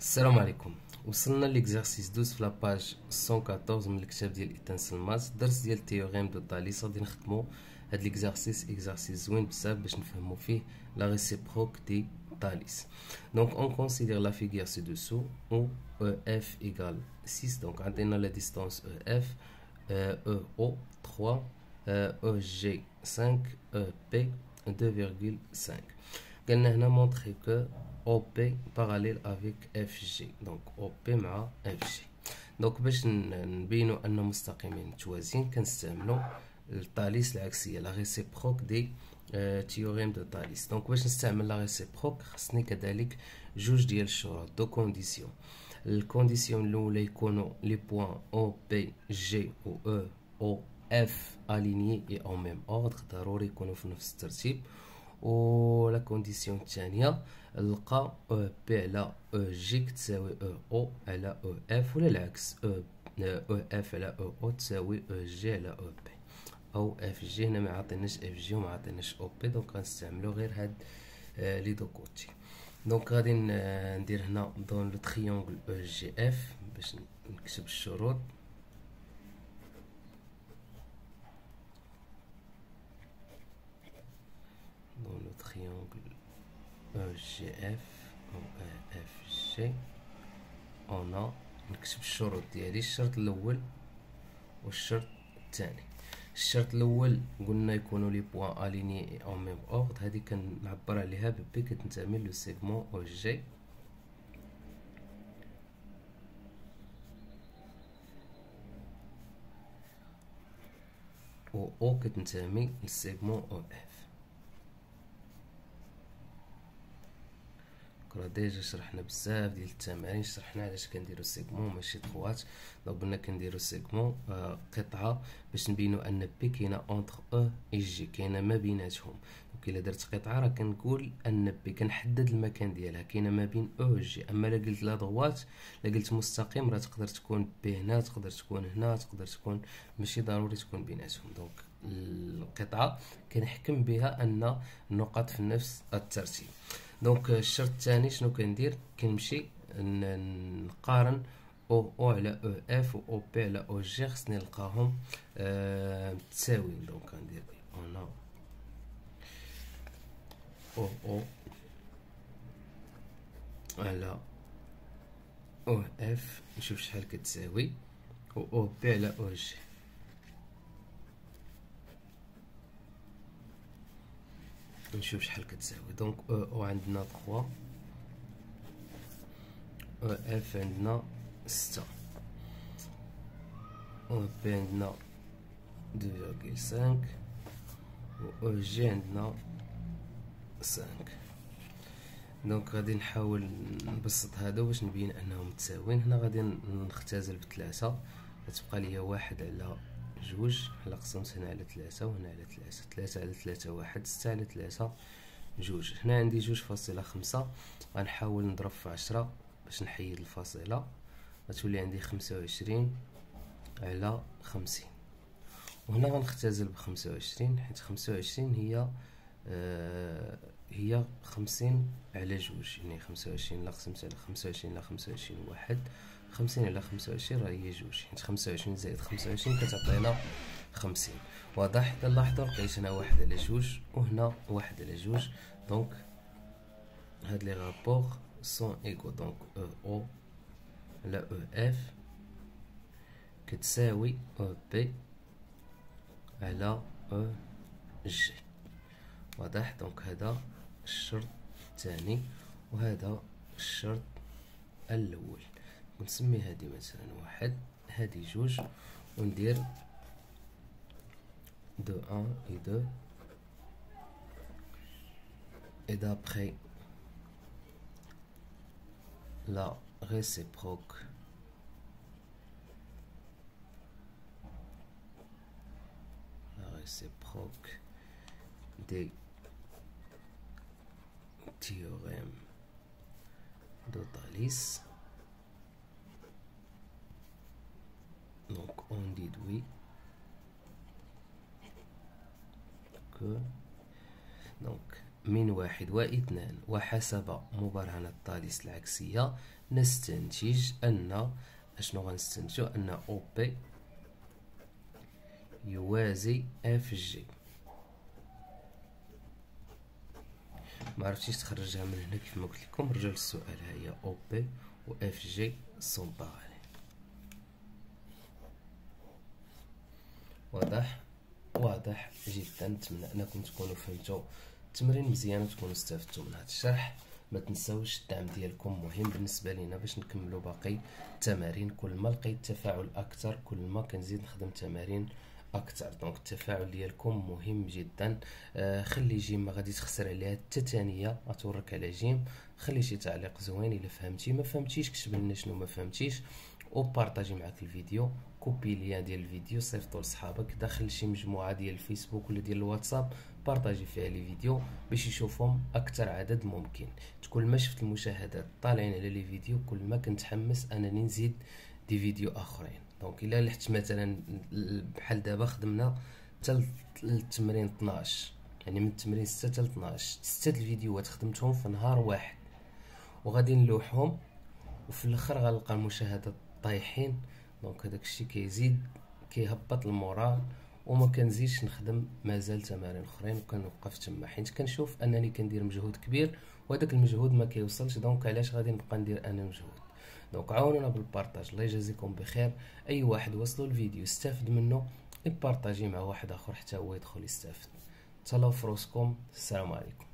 السلام عليكم. وصلنا ليكزارسيس 12 في لاباج 114 من الكتاب ديال ايتانسل ماس، الدرس ديال التيوريم دو طاليس. غادي نخدمو هاد ليكزارسيس زوين بزاف باش نفهمو فيه لا ريسيبروك دي طاليس. دونك اون كونسيدير لا فيغور سي دوسو او اف ايغال 6. دونك عندنا لا ديستانس اف او 3 او جي 5 او بي 2,5. قالنا هنا montrer que OP parallèle avec FG. donc OP مع FG. donc باش نبينو ان مستقيمين متوازيين كنستعملو الطاليس العكسيه لا ريسيبروك دي تيوريم دو طاليس. donc باش نستعمل لا ريسيبروك خصني كذلك جوج ديال الشروط دو كونديسيون. الكونديسيون الاولى يكونوا لي بوين او بي جي و او او اف الينيي اي او ميم اوردر، ضروري يكونوا في نفس الترتيب. و لا كونديسيون الثانيه نلقى او بي على او جي كتساوي او او على او اف، ولا العكس او اف على او او تساوي او جي على او بي، او اف جي. هنا ما عطيناش اف جي وما عطيناش او بي، دونك غنستعملو غير هاد لي دو كوتي. دونك غادي ندير هنا دون لو تريونغل او جي اف باش نكتب الشروط. dans le triangle EGF ou EFG on a نكتب الشروط ديالي. الشرط الاول والشرط الثاني. الشرط الاول قلنا يكونوا لي بوين الينيي او ميم اوردر، هذه كنعبر عليها ببي كتنتمي لو سيغمون او جي و او كتنتمي للسيغمون او اف. راه ديجا شرحنا بزاف ديال التمارين، شرحنا علاش كنديرو سيغمون ماشي طخوات. دونك قلنا كنديرو سيغمون قطعه باش نبينو ان بي كاينه اونتر او اي جي، كاينه ما بيناتهم. دونك الا درت قطعه راه كنقول ان بي كنحدد المكان ديالها كاينه ما بين او و جي. اما الا قلت لا دغوات الا قلت مستقيم راه تقدر تكون بي هنا، تقدر تكون هنا، تقدر تكون، ماشي ضروري تكون بيناتهم. دونك القطعه كنحكم بها ان النقط في نفس الترتيب. دونك الشرط الثاني شنو كندير؟ كنمشي نقارن او على او اف و او بي على او جي، خصني نلقاهم متساويين. دونك كندير انا او على او اف نشوف شحال كتساوي، و او بي على او جي نشوف شحال كتساوي. دونك او عندنا 3، او اف عندنا 6، او بي عندنا 2,5، و او جي عندنا 5. دونك غادي نحاول نبسط هادو باش نبين انهم متساويين. هنا غادي نختزل بثلاثة، غتبقى ليا 1 على 2 على قسمت هنا على 3 وهنا على 3، 3 على 3 1، 6 على 3 2. هنا عندي 2.5. غنحاول نضرب في 10 باش نحيد الفاصلة، غتولي عندي 25 على 50. وهنا غنختزل ب25 حيت 25 هي 50 على 2، يعني 25 إلا قسمت على 25 إلا 25 1، 50 على 25 راه هي 2، حيت 25 زائد 25 كتعطينا 50. واضح؟ إلا لاحظوا لقيت هنا 1 على 2 وهنا 1 على 2. دونك هاد لي رابور سون ايكو. دونك او على او اف كتساوي او بي على او جي. واضح؟ دونك هذا الشرط الثاني وهذا الشرط الاول. نسمي هذه مثلا 1، هذه 2، وندير 2 1 et 2. et d'après la réciproque des théorèmes de Thalès, donc on déduit que donc من 1 و2 وحسب مبرهن الطالس العكسية نستنتج أن أشنو غنستنتجو؟ أن أو بي يوازي اف جي. ما عرفتيش تخرجها من هنا كيف ما قلت لكم. رجعوا للسؤال، ها هي او بي و اف جي سون باراليل. واضح جدا. نتمنى انكم تكونوا فهمتوا التمرين مزيان وتكونوا استفدتوا من هذا الشرح. ما تنساوش الدعم ديالكم مهم بالنسبه لينا باش نكملوا باقي التمارين. كل ما لقيت تفاعل اكثر كل ما كنزيد نخدم تمارين اكثر. دونك التفاعل ديالكم مهم جدا. خلي جيم ما غادي تخسر عليها حتى ثانيه. غتورك على جيم. خلي شي تعليق زوين الا فهمتي، ما فهمتيش كتب لنا شنو ما فهمتيش وبارطاجي معاك الفيديو. كوبي ليان ديال الفيديو صيفطو لصحابك، داخل شي مجموعه ديال الفيسبوك ولا ديال الواتساب، بارطاجي فيها لي فيديو باش يشوفهم اكثر عدد ممكن. كل ما شفت المشاهدات طالعين على لي فيديو كل ما كنتحمس انني نزيد دي فيديو اخرين. دونك الا لحت مثلا بحال دابا خدمنا حتى التمرين 12، يعني من التمرين 6 حتى 12 6 الفيديوهات خدمتهم في نهار واحد وغادي نلوحهم، وفي الاخر غنلقى المشاهدات طايحين. دونك هذاك الشيء كيزيد كيهبط المورال وما كنزيدش نخدم مازال تمارين اخرين وكنوقف تما، حيت كنشوف انني كندير مجهود كبير وهذاك المجهود ما كيوصلش. دونك علاش غادي نبقى ندير انا مجهود؟ دونك عاونونا بالبارطاج. الله يجازيكم بخير. اي واحد وصلوا الفيديو استفد منه يبارطاجي مع واحد اخر حتى هو يدخل يستافد. تهلاو في روسكم. السلام عليكم.